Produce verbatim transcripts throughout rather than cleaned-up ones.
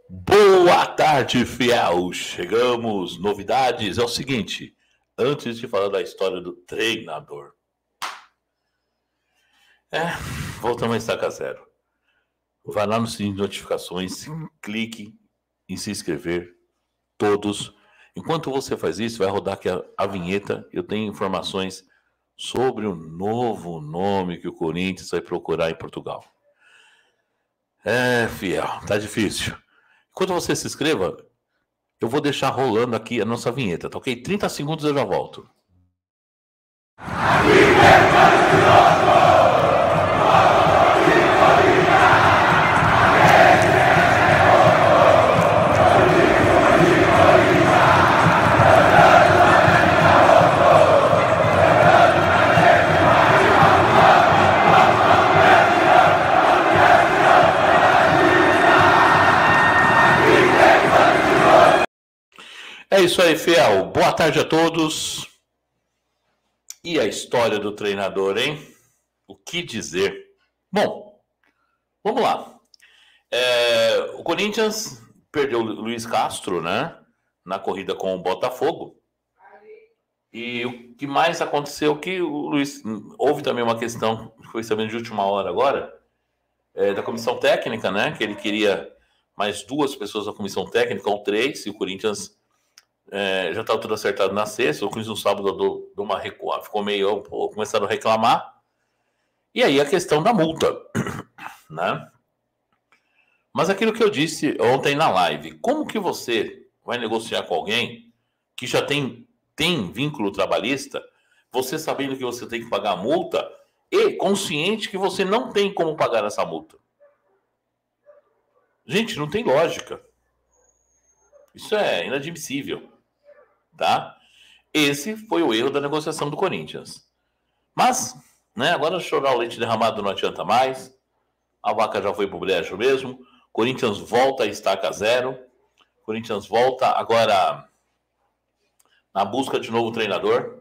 Boa tarde, fiel! Chegamos, novidades. É o seguinte, antes de falar da história do treinador, é, voltamos a estaca zero. Vai lá no sininho de notificações, clique em se inscrever, todos. Enquanto você faz isso, vai rodar aqui a, a vinheta. Eu tenho informações sobre o novo nome que o Corinthians vai procurar em Portugal. É, fiel, tá difícil. Enquanto você se inscreva, eu vou deixar rolando aqui a nossa vinheta, tá ok? trinta segundos eu já volto. É isso aí, fiel. Boa tarde a todos. E a história do treinador, hein? O que dizer? Bom, vamos lá. É, o Corinthians perdeu o Luiz Castro, né? Na corrida com o Botafogo. E o que mais aconteceu é que o Luiz... Houve também uma questão, que foi sabendo de última hora agora, é, da comissão técnica, né? Que ele queria mais duas pessoas da comissão técnica, ou três, e o Corinthians... É, já estava tudo acertado na sexta, o Corinthians no sábado deu, deu uma recuada, ficou meio, pô, começaram a reclamar, e aí a questão da multa, né? Mas aquilo que eu disse ontem na live, como que você vai negociar com alguém que já tem, tem vínculo trabalhista, você sabendo que você tem que pagar a multa e consciente que você não tem como pagar essa multa? Gente, não tem lógica. Isso é inadmissível. Tá? Esse foi o erro da negociação do Corinthians. Mas, né, agora chorar o leite derramado não adianta mais. A vaca já foi pro brejo mesmo. Corinthians volta a estaca zero. Corinthians volta agora na busca de novo treinador.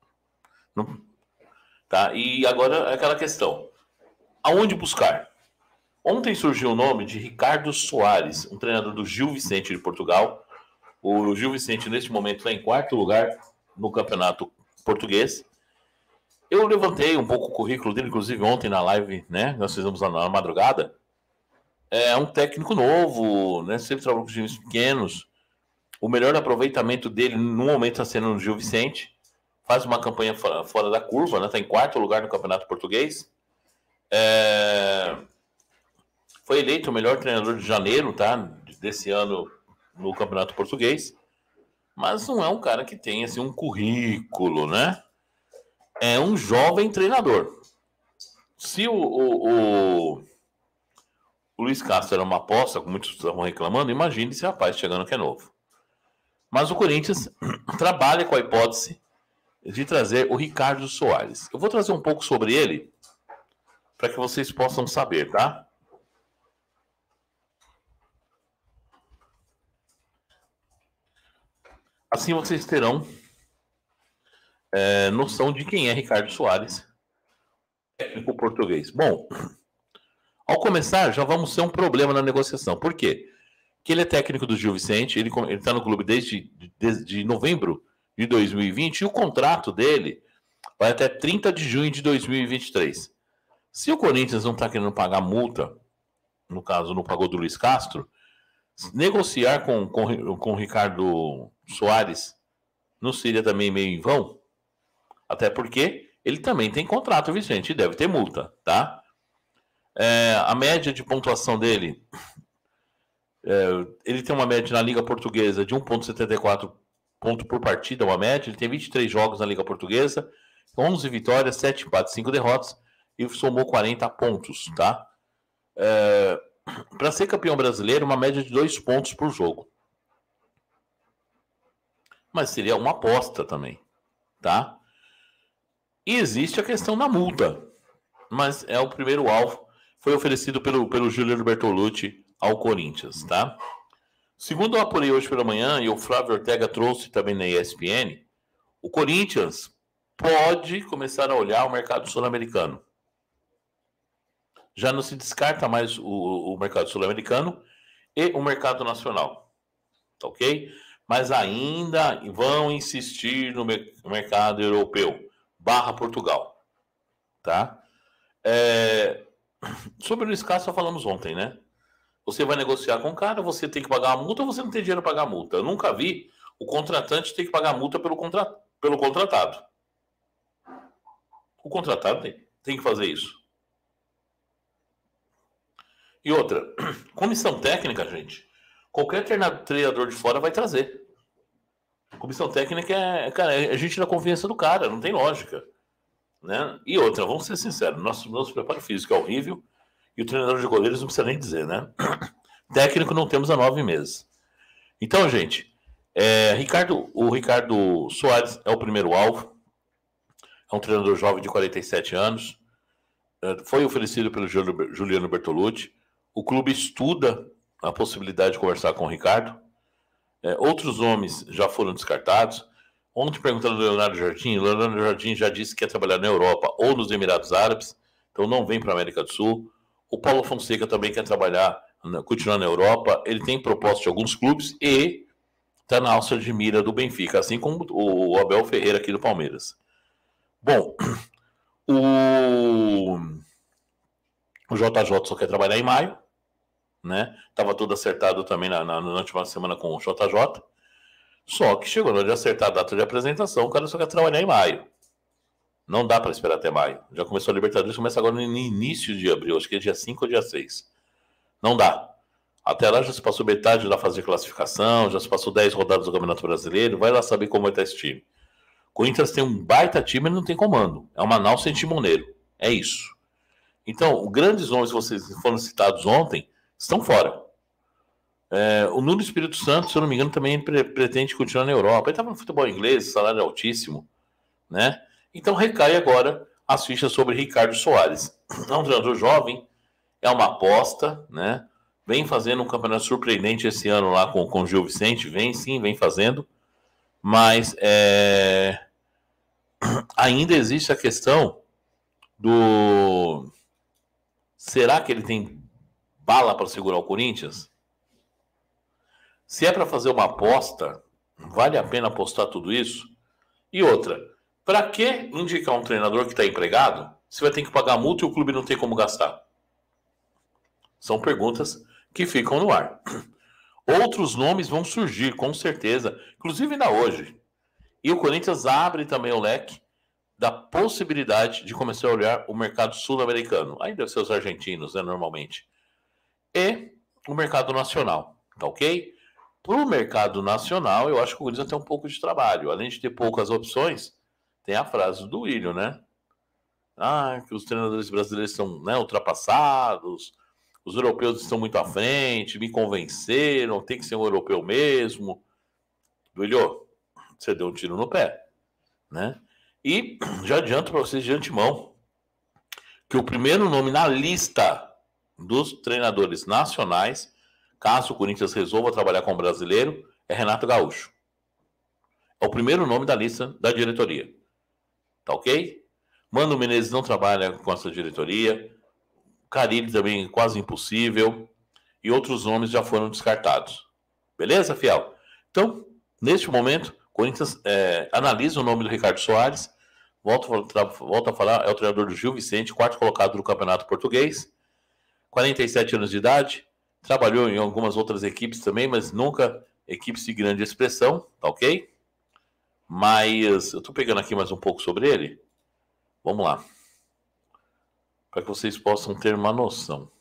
Tá? E agora é aquela questão. Aonde buscar? Ontem surgiu o nome de Ricardo Soares, um treinador do Gil Vicente de Portugal. O Gil Vicente, neste momento, está em quarto lugar no campeonato português. Eu levantei um pouco o currículo dele, inclusive ontem na live, né? Nós fizemos na madrugada. É um técnico novo, né? Sempre trabalhou com times pequenos. O melhor aproveitamento dele, no momento, está sendo no Gil Vicente. Faz uma campanha fora da curva, né? Está em quarto lugar no campeonato português. É... Foi eleito o melhor treinador de janeiro, tá? Desse ano no campeonato português, mas não é um cara que tem assim, um currículo, né? É um jovem treinador. Se o, o, o, o Luiz Castro era uma aposta, como muitos estavam reclamando, imagine esse rapaz chegando que é novo. Mas o Corinthians trabalha com a hipótese de trazer o Ricardo Soares. Eu vou trazer um pouco sobre ele para que vocês possam saber, tá? Assim vocês terão é, noção de quem é Ricardo Soares, técnico português. Bom, ao começar, já vamos ter um problema na negociação. Por quê? Porque ele é técnico do Gil Vicente, ele está no clube desde de, de novembro de dois mil e vinte, e o contrato dele vai até trinta de junho de dois mil e vinte e três. Se o Corinthians não está querendo pagar multa, no caso, não pagou do Luiz Castro, negociar com, com, com o Ricardo Soares não seria também meio em vão? Até porque ele também tem contrato, Vicente, e deve ter multa, tá? É, a média de pontuação dele, é, ele tem uma média na Liga Portuguesa de um vírgula setenta e quatro pontos por partida, uma média. Ele tem vinte e três jogos na Liga Portuguesa, onze vitórias, sete empates, cinco derrotas, e somou quarenta pontos, tá? É, para ser campeão brasileiro, uma média de dois pontos por jogo. Mas seria uma aposta também, tá? E existe a questão da multa, mas é o primeiro alvo. Foi oferecido pelo, pelo Júlio Bertolucci ao Corinthians, tá? Segundo eu apurei hoje pela manhã, e o Flávio Ortega trouxe também na E S P N, o Corinthians pode começar a olhar o mercado sul-americano. Já não se descarta mais o, o mercado sul-americano, e o mercado nacional, tá ok? Mas ainda vão insistir no mercado europeu, barra Portugal, tá? É... Sobre o Luiz Castro, só falamos ontem, né? Você vai negociar com o cara, você tem que pagar a multa ou você não tem dinheiro para pagar a multa. Eu nunca vi o contratante ter que pagar a multa pelo, contra... pelo contratado. O contratado tem, tem que fazer isso. E outra, comissão técnica, gente, qualquer treinador de fora vai trazer. Comissão técnica é, cara, é a gente da confiança do cara, não tem lógica. Né? E outra, vamos ser sinceros, nosso, nosso preparo físico é horrível e o treinador de goleiros não precisa nem dizer, né? Técnico não temos há nove meses. Então, gente, é, Ricardo, o Ricardo Soares é o primeiro alvo. É um treinador jovem de quarenta e sete anos. Foi oferecido pelo Juliano Bertolucci. O clube estuda a possibilidade de conversar com o Ricardo. É, outros nomes já foram descartados. Ontem perguntando ao Leonardo Jardim, o Leonardo Jardim já disse que quer trabalhar na Europa ou nos Emirados Árabes, então não vem para a América do Sul. O Paulo Fonseca também quer trabalhar, continuar na Europa. Ele tem proposta de alguns clubes e está na alça de mira do Benfica, assim como o Abel Ferreira aqui do Palmeiras. Bom, o, o J J só quer trabalhar em maio, né? Tava tudo acertado também na, na, na última semana com o J J. Só que chegou na hora de acertar a data de apresentação, o cara só quer trabalhar em maio. Não dá para esperar até maio. Já começou a Libertadores, começa agora no início de abril, acho que é dia cinco ou dia seis. Não dá. Até lá já se passou metade da fase de classificação, já se passou dez rodadas do Campeonato Brasileiro, vai lá saber como vai estar esse time. O Corinthians tem um baita time e não tem comando. É uma Manaus sem timoneiro. É isso. Então, os grandes nomes que vocês foram citados ontem estão fora. É, o Nuno Espírito Santo, se eu não me engano, também pre- pretende continuar na Europa. Ele estava no futebol inglês, salário altíssimo, né? Então recai agora as fichas sobre Ricardo Soares. É um treinador jovem, é uma aposta, né? Vem fazendo um campeonato surpreendente esse ano lá com, com o Gil Vicente, vem sim, vem fazendo, mas é... ainda existe a questão do... Será que ele tem bala para segurar o Corinthians? Se é para fazer uma aposta, vale a pena apostar tudo isso? E outra, para que indicar um treinador que está empregado se vai ter que pagar multa e o clube não tem como gastar? São perguntas que ficam no ar. Outros nomes vão surgir, com certeza, inclusive ainda hoje. E o Corinthians abre também o leque da possibilidade de começar a olhar o mercado sul-americano. Aí deve ser os argentinos, né, normalmente. E o mercado nacional, tá ok? Para o mercado nacional, eu acho que o Corinthians tem um pouco de trabalho. Além de ter poucas opções, tem a frase do Willian, né? Ah, que os treinadores brasileiros são, né, ultrapassados, os europeus estão muito à frente, me convenceram, tem que ser um europeu mesmo. Willian, você deu um tiro no pé, né? E já adianto para vocês de antemão que o primeiro nome na lista dos treinadores nacionais, caso o Corinthians resolva trabalhar com o brasileiro, é Renato Gaúcho. É o primeiro nome da lista da diretoria. Tá ok? Mano Menezes não trabalha com essa diretoria. Carille também quase impossível. E outros nomes já foram descartados. Beleza, fiel? Então, neste momento, o Corinthians é, analisa o nome do Ricardo Soares. Volto, volto a falar, é o treinador do Gil Vicente, quarto colocado no Campeonato Português. quarenta e sete anos de idade. Trabalhou em algumas outras equipes também, mas nunca equipes de grande expressão, tá ok? Mas eu tô pegando aqui mais um pouco sobre ele. Vamos lá. Para que vocês possam ter uma noção.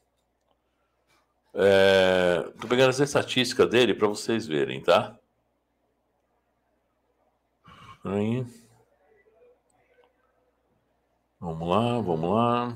É... Tô pegando as estatísticas dele para vocês verem, tá? Aí. Vamos lá, vamos lá.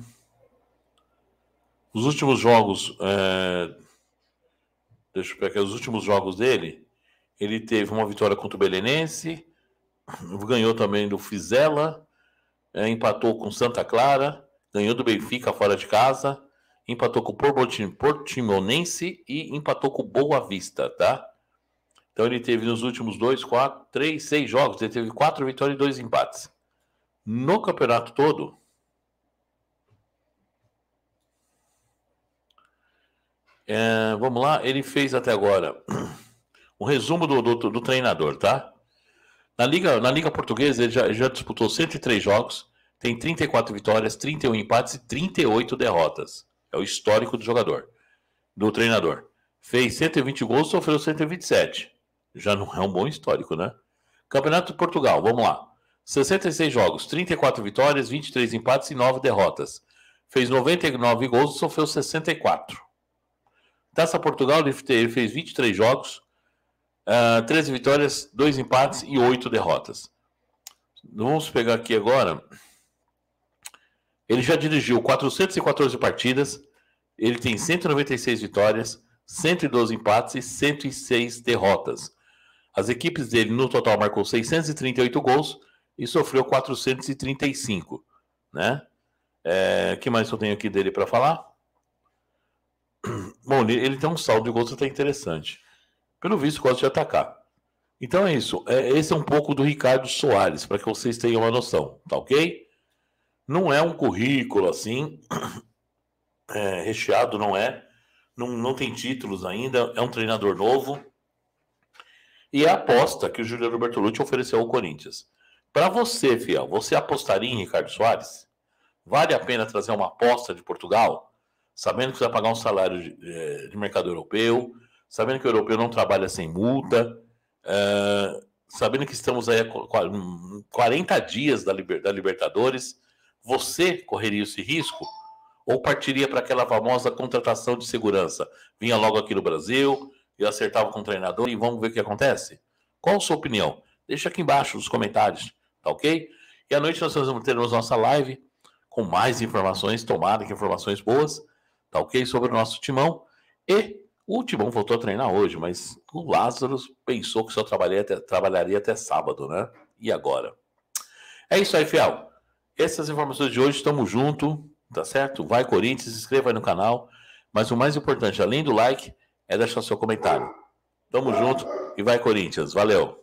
Os últimos jogos... É... Deixa eu pegar aqui. Os últimos jogos dele, ele teve uma vitória contra o Belenense, ganhou também do Fizela, é, empatou com Santa Clara, ganhou do Benfica fora de casa, empatou com o Portimonense e empatou com o Boa Vista, tá? Então ele teve nos últimos dois, quatro, três, seis jogos, ele teve quatro vitórias e dois empates. No campeonato todo, É, vamos lá, ele fez até agora um resumo do, do, do treinador, tá? Na Liga, na Liga Portuguesa, ele já, ele já disputou cento e três jogos, tem trinta e quatro vitórias, trinta e um empates e trinta e oito derrotas. É o histórico do jogador, do treinador. Fez cento e vinte gols, sofreu cento e vinte e sete. Já não é um bom histórico, né? Campeonato de Portugal, vamos lá. sessenta e seis jogos, trinta e quatro vitórias, vinte e três empates e nove derrotas. Fez noventa e nove gols e sofreu sessenta e quatro. Taça Portugal, ele fez vinte e três jogos, uh, treze vitórias, dois empates e oito derrotas. Vamos pegar aqui agora. Ele já dirigiu quatrocentas e quatorze partidas, ele tem cento e noventa e seis vitórias, cento e doze empates e cento e seis derrotas. As equipes dele, no total, marcou seiscentos e trinta e oito gols e sofreu quatrocentos e trinta e cinco, né? É, o que mais eu tenho aqui dele para falar? Bom, ele tem um saldo de gols até interessante. Pelo visto, gosta de atacar. Então é isso. É, esse é um pouco do Ricardo Soares, para que vocês tenham uma noção, tá ok? Não é um currículo assim, é, recheado, não é. Não, não tem títulos ainda, é um treinador novo. E é a aposta que o Juliano Bertolucci ofereceu ao Corinthians. Para você, fiel, você apostaria em Ricardo Soares? Vale a pena trazer uma aposta de Portugal? Sabendo que você vai pagar um salário de, de mercado europeu, sabendo que o europeu não trabalha sem multa, uh, sabendo que estamos aí a quarenta dias da, Liber, da Libertadores, você correria esse risco? Ou partiria para aquela famosa contratação de segurança? Vinha logo aqui no Brasil, e acertava com o treinador e vamos ver o que acontece? Qual a sua opinião? Deixa aqui embaixo nos comentários, tá ok? E à noite nós vamos ter nossa live com mais informações, tomara que informações boas, tá ok? Sobre o nosso timão. E o timão voltou a treinar hoje, mas o Lázaro pensou que só trabalharia até, trabalharia até sábado, né? E agora? É isso aí, fiel. Essas informações de hoje, estamos juntos, tá certo? Vai Corinthians, se inscreva aí no canal. Mas o mais importante, além do like, é deixar seu comentário. Tamo junto e vai Corinthians. Valeu!